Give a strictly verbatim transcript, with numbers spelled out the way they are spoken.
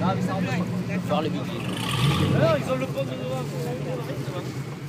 Ah, mais ça empêche pas de faire les bêtises. Alors, ils ont le pont de devant.